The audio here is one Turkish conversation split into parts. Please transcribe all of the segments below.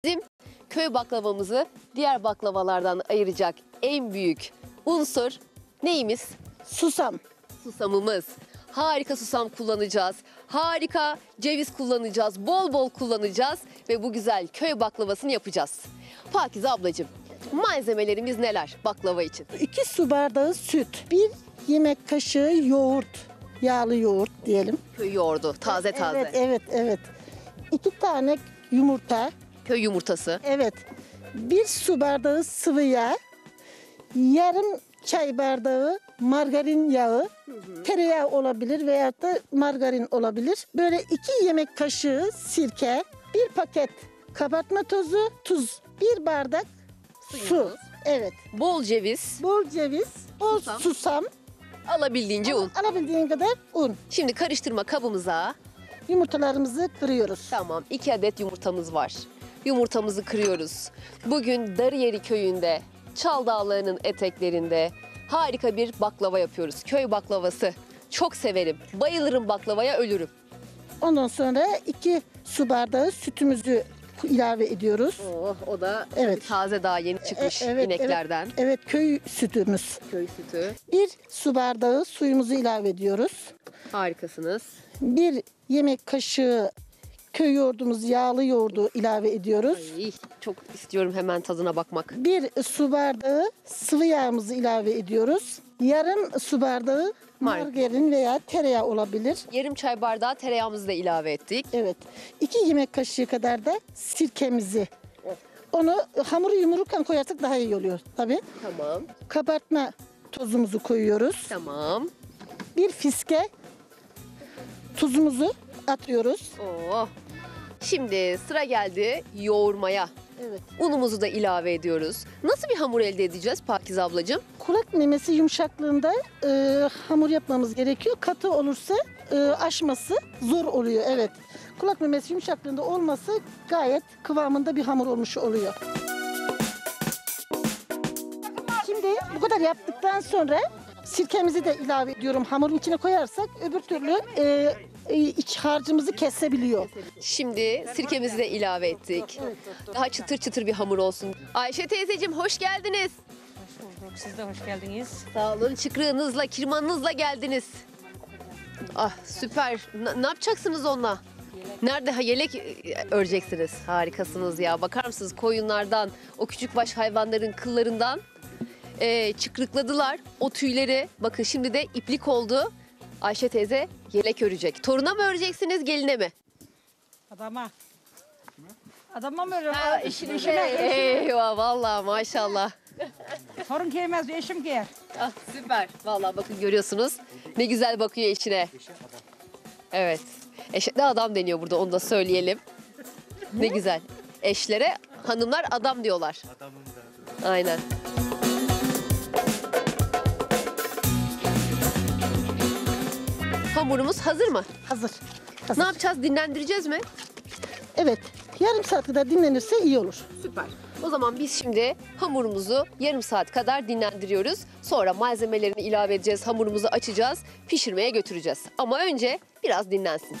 Bizim köy baklavamızı diğer baklavalardan ayıracak en büyük unsur neyimiz? Susam. Susamımız. Harika susam kullanacağız. Harika ceviz kullanacağız. Bol bol kullanacağız ve bu güzel köy baklavasını yapacağız. Pakize ablacığım, malzemelerimiz neler baklava için? 2 su bardağı süt. 1 yemek kaşığı yoğurt. Yağlı yoğurt diyelim. Köy yoğurdu, taze taze. Evet. 2 tane yumurta. Köy yumurtası. Evet. 1 su bardağı sıvı yağ. Yarım çay bardağı margarin yağı. Tereyağı olabilir veya da margarin olabilir. Böyle 2 yemek kaşığı sirke. 1 paket kabartma tozu, tuz. 1 bardak su. Suyumuz. Evet. Bol ceviz, Bol ceviz, bol Susam. susam. alabildiğince un. Alabildiğin kadar un. Şimdi karıştırma kabımıza Yumurtalarımızı kırıyoruz. tamam 2 adet yumurtamız var. Yumurtamızı kırıyoruz. Bugün Darıyeri köyünde, Çal Dağları'nın eteklerinde harika bir baklava yapıyoruz. Köy baklavası. Çok severim. Bayılırım baklavaya, ölürüm. Ondan sonra 2 su bardağı sütümüzü ilave ediyoruz. Oh, o da Evet. taze daha yeni çıkmış ineklerden. Evet, köy sütümüz. Köy sütü. 1 su bardağı suyumuzu ilave ediyoruz. Harikasınız. 1 yemek kaşığı köy yoğurdumuz, yağlı yoğurdu ilave ediyoruz. Ay, çok istiyorum hemen tadına bakmak. 1 su bardağı sıvı yağımızı ilave ediyoruz. Yarım su bardağı margarin veya tereyağı olabilir. Yarım çay bardağı tereyağımızı da ilave ettik. Evet. 2 yemek kaşığı kadar da sirkemizi. Onu hamuru yumururken koyarsak daha iyi oluyor tabii. Tamam. Kabartma tozumuzu koyuyoruz. Tamam. 1 fiske tuzumuzu atıyoruz. Oh. Şimdi sıra geldi yoğurmaya. Evet. Unumuzu da ilave ediyoruz. Nasıl bir hamur elde edeceğiz Pakize ablacığım? Kulak memesi yumuşaklığında hamur yapmamız gerekiyor. Katı olursa aşması zor oluyor. Evet. Kulak memesi yumuşaklığında olması gayet kıvamında bir hamur olmuş oluyor. Şimdi bu kadar yaptıktan sonra sirkemizi de ilave ediyorum. Hamurun içine koyarsak öbür türlü iç harcımızı kesebiliyor. Şimdi sirkemizi de ilave ettik. Daha çıtır çıtır bir hamur olsun. Ayşe teyzeciğim hoş geldiniz. Siz de hoş geldiniz. Sağ olun, çıkrığınızla, kirmanınızla geldiniz. Ah süper. Ne yapacaksınız onunla? Nerede yelek öreceksiniz? Harikasınız ya. Bakar mısınız koyunlardan, o küçük baş hayvanların kıllarından çıkrıkladılar o tüyleri. Bakın şimdi de iplik oldu. Ayşe teyze yelek örecek. Toruna mı öreceksiniz, geline mi? Adama. Adama mı öyle? Ha, eyvah vallahi maşallah. Torun giymez, eşim giyer. Ah, süper. Vallahi bakın görüyorsunuz. Ne güzel bakıyor eşine. Evet. Eşe adam deniyor burada, onu da söyleyelim. Ne güzel. Eşlere hanımlar adam diyorlar. Aynen. Hamurumuz hazır mı? Hazır. Ne yapacağız? Dinlendireceğiz mi? Evet. Yarım saat kadar dinlenirse iyi olur. Süper. O zaman biz şimdi hamurumuzu yarım saat kadar dinlendiriyoruz. Sonra malzemelerini ilave edeceğiz, hamurumuzu açacağız, pişirmeye götüreceğiz. Ama önce biraz dinlensin.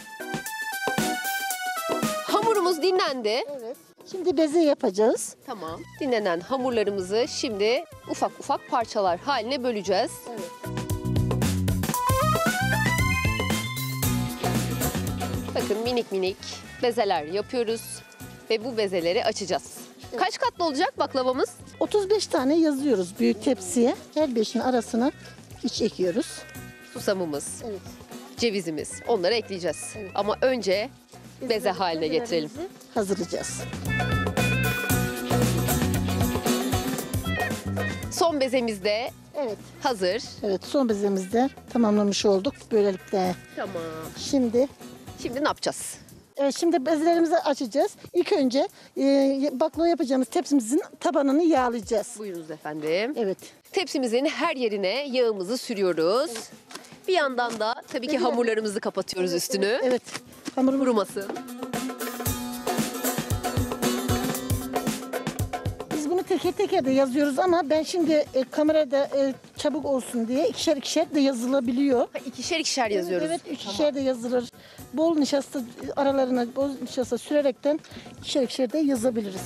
Hamurumuz dinlendi. Evet. Şimdi beze yapacağız. Tamam. Dinlenen hamurlarımızı şimdi ufak ufak parçalar haline böleceğiz. Evet. Bakın minik minik bezeler yapıyoruz ve bu bezeleri açacağız. Kaç katlı olacak baklavamız? 35 tane yazıyoruz büyük tepsiye. Her 5'in arasına iç ekiyoruz. Susamımız, Evet. cevizimiz, onları ekleyeceğiz. Evet. Ama önce beze haline getirelim. Hazırlayacağız. Son bezemiz de Evet. hazır. Evet, son bezemizi de tamamlamış olduk böylelikle. Tamam. Şimdi Şimdi ne yapacağız? evet, şimdi bezelerimizi açacağız. İlk önce baklava yapacağımız tepsimizin tabanını yağlayacağız. Buyurunuz efendim. Evet. Tepsimizin her yerine yağımızı sürüyoruz. Bir yandan da tabii ki hamurlarımızı kapatıyoruz üstünü. Evet. Hamurumuz Kurumasın. Biz bunu teker teker de yazıyoruz ama ben şimdi kamerada çabuk olsun diye ikişer ikişer de yazılabiliyor. Ha, ikişer ikişer yazıyoruz. Evet, ikişer de yazılır. Bol nişasta aralarına bol nişasta sürerekten ikişer ikişer de yazabiliriz.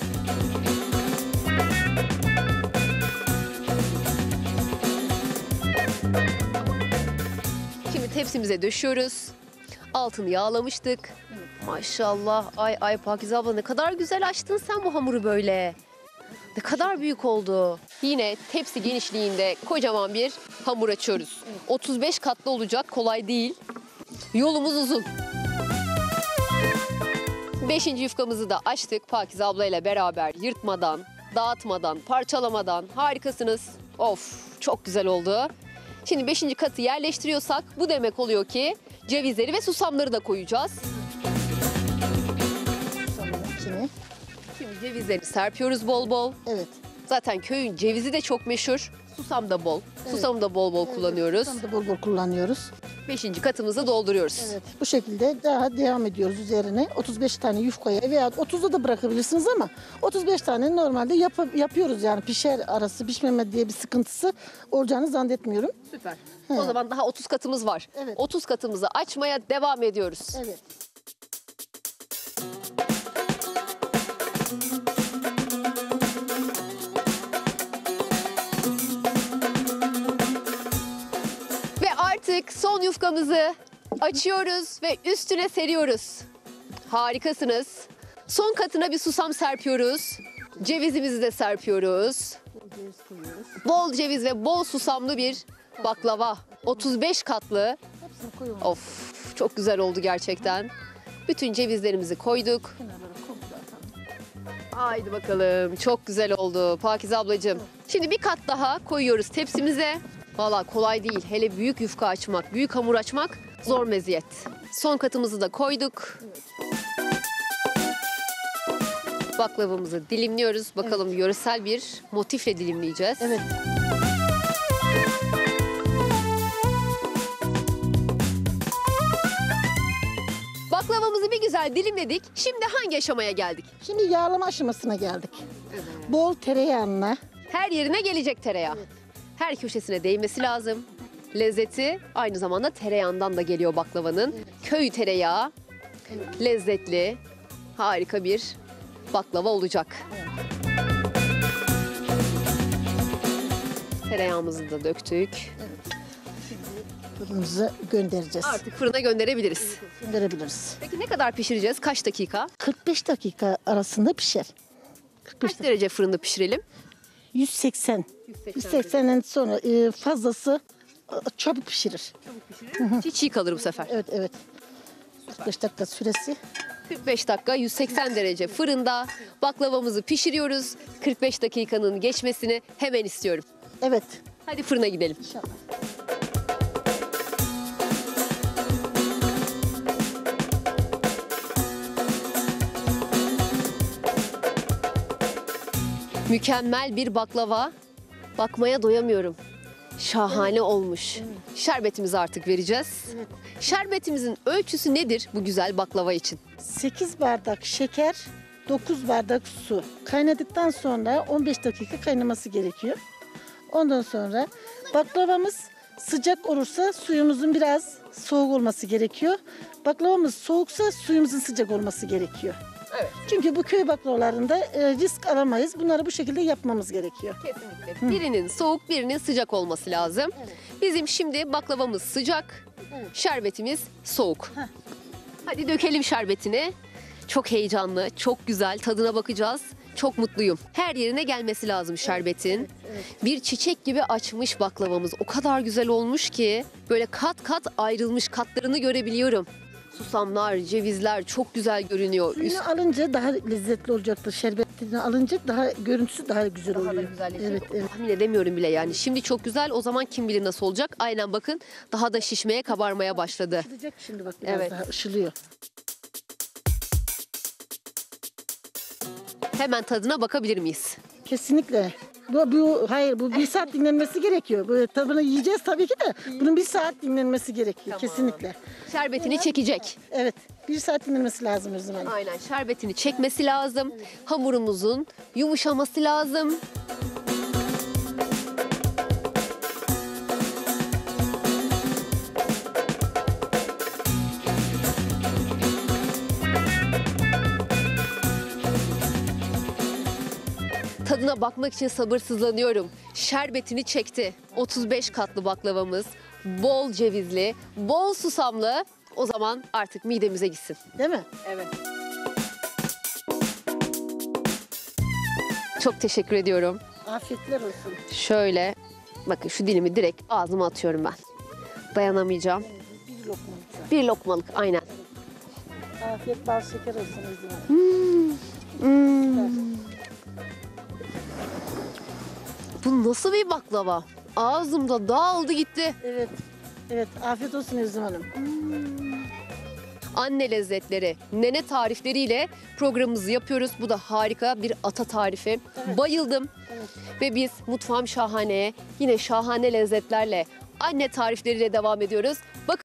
Şimdi tepsimize döşüyoruz. Altını yağlamıştık. Maşallah. Ay Pakize abla ne kadar güzel açtın sen bu hamuru böyle. Ne kadar büyük oldu. Yine tepsi genişliğinde kocaman bir hamur açıyoruz. 35 katlı olacak, kolay değil. Yolumuz uzun. 5. yufkamızı da açtık Pakize ablayla beraber, yırtmadan, dağıtmadan, parçalamadan. Harikasınız. Of, çok güzel oldu. Şimdi 5. katı yerleştiriyorsak bu demek oluyor ki cevizleri ve susamları da koyacağız. Sonra içine. Şimdi cevizleri serpiyoruz bol bol. Evet. Zaten köyün cevizi de çok meşhur. Susam da bol. Susamı da bol bol kullanıyoruz. Tam da bol bol kullanıyoruz. 5. katımızı dolduruyoruz. Evet. Bu şekilde daha devam ediyoruz üzerine. 35 tane yufkaya veya 30'da da bırakabilirsiniz ama 35 tane normalde yapıyoruz yani pişer arası pişmeme diye bir sıkıntısı olacağını zannetmiyorum. Süper. O zaman daha 30 katımız var. Evet. 30 katımızı açmaya devam ediyoruz. Evet. Ve artık son yufkamızı açıyoruz ve üstüne seriyoruz. Harikasınız. Son katına bir susam serpiyoruz. Cevizimizi de serpiyoruz. Bol ceviz ve bol susamlı bir baklava. 35 katlı. Hepsini koyalım. Of, çok güzel oldu gerçekten. Bütün cevizlerimizi koyduk. Haydi bakalım. Çok güzel oldu Pakize ablacığım. Şimdi bir kat daha koyuyoruz tepsimize. Valla kolay değil. Hele büyük yufka açmak, büyük hamur açmak zor meziyet. Son katımızı da koyduk. Baklavamızı dilimliyoruz. Bakalım yöresel bir motifle dilimleyeceğiz. Evet. Baklavamızı bir güzel dilimledik. Şimdi hangi aşamaya geldik? Şimdi yağlama aşamasına geldik. Bol tereyağına. Her yerine gelecek tereyağı. Her köşesine değmesi lazım. Lezzeti aynı zamanda tereyağından da geliyor baklavanın. Köy tereyağı, lezzetli, harika bir baklava olacak. Tereyağımızı da döktük. Fırınımıza göndereceğiz. Artık fırına gönderebiliriz. Gönderebiliriz. Peki ne kadar pişireceğiz? Kaç dakika? 45 dakika arasında pişer. 45 Kaç derece fırında pişirelim? 180. 180 180'den sonra fazlası çabuk pişirir. Çiğ kalır bu sefer. Evet evet. 45 dakika süresi. 45 dakika 180 derece fırında baklavamızı pişiriyoruz. 45 dakikanın geçmesini hemen istiyorum. Evet. Hadi fırına gidelim. İnşallah. Mükemmel bir baklava. Bakmaya doyamıyorum. Şahane olmuş. Şerbetimizi artık vereceğiz. Şerbetimizin ölçüsü nedir bu güzel baklava için? 8 bardak şeker, 9 bardak su. Kaynadıktan sonra 15 dakika kaynaması gerekiyor. Ondan sonra baklavamız sıcak olursa suyumuzun biraz soğuk olması gerekiyor. Baklavamız soğuksa suyumuzun sıcak olması gerekiyor. Evet. Çünkü bu köy baklavalarında risk alamayız. Bunları bu şekilde yapmamız gerekiyor. Kesinlikle. Birinin soğuk, birinin sıcak olması lazım. Bizim şimdi baklavamız sıcak, şerbetimiz soğuk. Hadi dökelim şerbetini. Çok heyecanlı, çok güzel. Tadına bakacağız. Çok mutluyum. Her yerine gelmesi lazım şerbetin. Bir çiçek gibi açmış baklavamız. O kadar güzel olmuş ki böyle kat kat ayrılmış, katlarını görebiliyorum. Susamlar, cevizler çok güzel görünüyor. Suyunu alınca daha lezzetli olacaktır. Şerbetini alınca daha görüntüsü daha güzel oluyor. Evet, evet. Tahmin edemiyorum bile yani. Şimdi çok güzel. O zaman kim bilir nasıl olacak. Aynen bakın daha da şişmeye, kabarmaya başladı. Işılacak şimdi bak biraz Evet. daha ışılıyor. Hemen tadına bakabilir miyiz? Kesinlikle. Hayır bu bir saat dinlenmesi gerekiyor. Böyle tadını yiyeceğiz tabii ki de bunun bir saat dinlenmesi gerekiyor kesinlikle. Şerbetini çekecek. Evet. 1 saat dinlenmesi lazım Özlem Hanım. Aynen, şerbetini çekmesi lazım. Hamurumuzun yumuşaması lazım. Tadına bakmak için sabırsızlanıyorum. Şerbetini çekti. 35 katlı baklavamız. Bol cevizli, bol susamlı. O zaman artık midemize gitsin. Değil mi? Evet. Çok teşekkür ediyorum. Afiyetler olsun. Şöyle, bakın şu dilimi direkt ağzıma atıyorum ben. Dayanamayacağım. Bir lokmalık. Bir lokmalık, aynen. Afiyet bal şeker olsun Özlem Hanım. Bu nasıl bir baklava? Ağzımda dağıldı gitti. Evet. Evet, afiyet olsun Özlem Hanım. Anne lezzetleri, nene tarifleriyle programımızı yapıyoruz. Bu da harika bir ata tarifi. Bayıldım. Evet. Ve biz Mutfağım Şahane'ye yine şahane lezzetlerle, anne tarifleriyle devam ediyoruz. Bakın